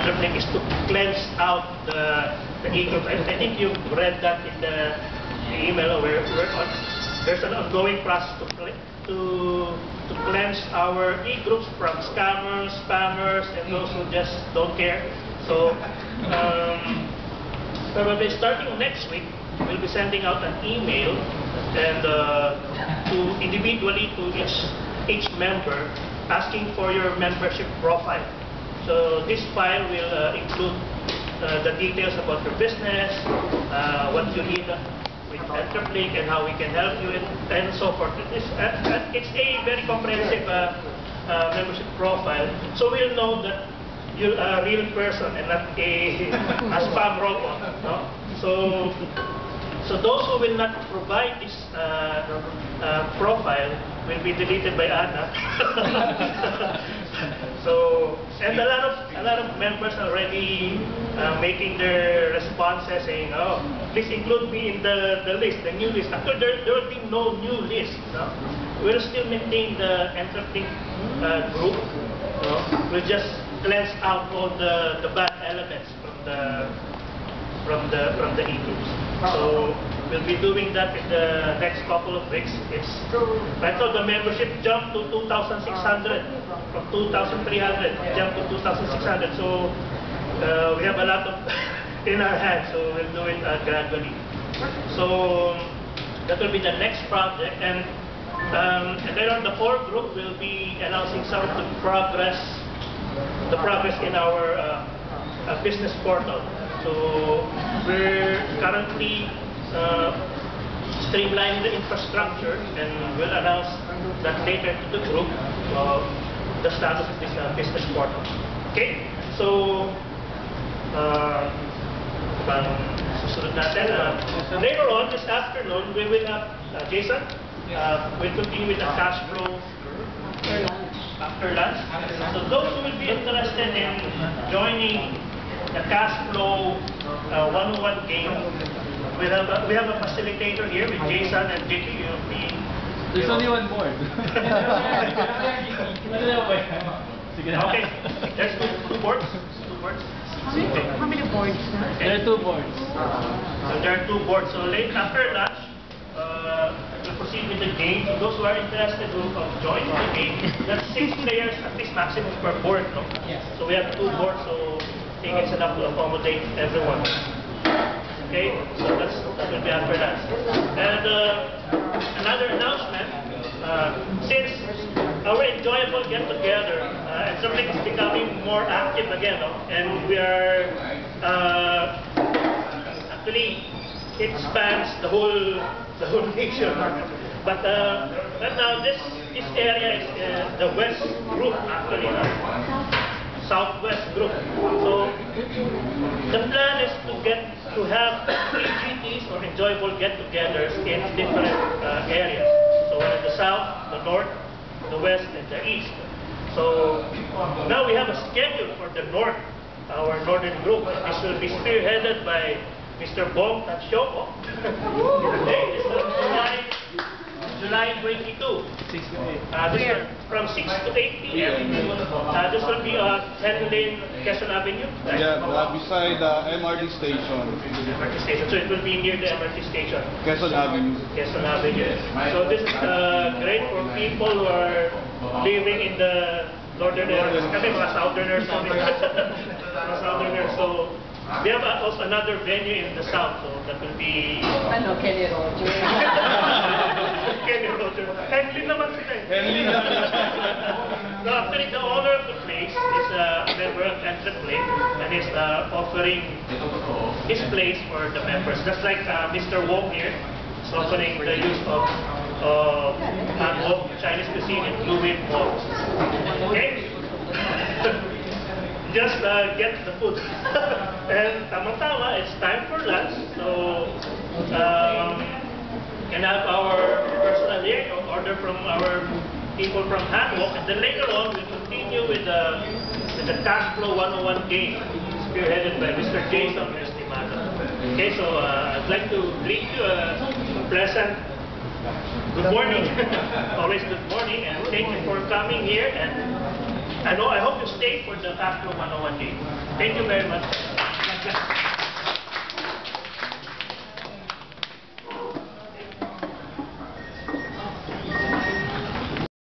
Entreplink is to cleanse out the e-groups. I think you've read that in the email where there's an ongoing process to cleanse our e-groups from scammers, spammers, and those who just don't care. So probably starting next week, we'll be sending out an email and to individually to each member asking for your membership profile. So this file will include the details about your business, what you need with Entreplink and how we can help you and so forth. It's a very comprehensive membership profile, so we'll know that you're a real person and not a spam robot. No? So those who will not provide this profile will be deleted by Anna. So, and a lot of members are already making their responses saying, "Oh, please include me in the list, the new list." After there will be no new list. No? We'll still maintain the Entreplink group. No? We'll just cleanse out all the bad elements from the e-groups. So we'll be doing that in the next couple of weeks. Right now the membership jumped to 2,600 from 2,300 jumped to 2,600. So we have a lot of in our hands. So we'll do it gradually. So that will be the next project, and then on the core group we'll be announcing some of the progress in our business portal. So we're currently streamlining the infrastructure, and we'll announce that later to the group the status of this business portal. Okay? So susunod natin. Later on this afternoon we will have Jason will continue with the cash flow after lunch. So those who will be interested in joining the cash flow 101 game, we have a facilitator here with Jason and JP. There's only one board. Okay, there's two boards. How many boards? There are 2 boards. So there are 2 boards. So late after lunch, we'll proceed with the game. So those who are interested to join the game, that's 6 players at least maximum per board. No? Yes. So we have 2 boards, so I think it's enough to accommodate everyone. Okay, so that will be after that. And another announcement, since our enjoyable get-together, Entreplink is becoming more active again, no? And we are actually it spans the whole nation. But right now this area is the West Group actually. Southwest group. So the plan is to have GTs or enjoyable get-togethers in different areas. So one in the south, the north, the west, and the east. So now we have a schedule for the north, our northern group. This will be spearheaded by Mr. Bong Tatshopo. Today is July 22. 6 to 8. From 6 to 8 p.m. This will be Henlin, Quezon Avenue, right? Yeah, beside MRT station. MRT station. So it will be near the MRT station. Quezon Avenue. Quezon Avenue. So this is great for people who are living in the northern areas. Kami mga southerners. Mga southerners. So we have also another venue in the south. So that will be Kenny Rogers. Kenny Rogers. Henlin naman sila. Henlin naman. So actually the owner of the place is a member of Entreplink and is offering his place for the members. Just like Mr. Wong here is offering the use of Chinese cuisine in Blue Wave Mall. Okay? Just get the food. And tama-tama, it's time for lunch. So can have our personal here, order from our people from Hanwok, and then later on we'll continue with the Cash Flow 101 game, spearheaded by Mr. Jason Estimado. Okay, so I'd like to greet you a pleasant good morning, always good morning, and thank you for coming here. And I hope you stay for the Cash Flow 101 game. Thank you very much.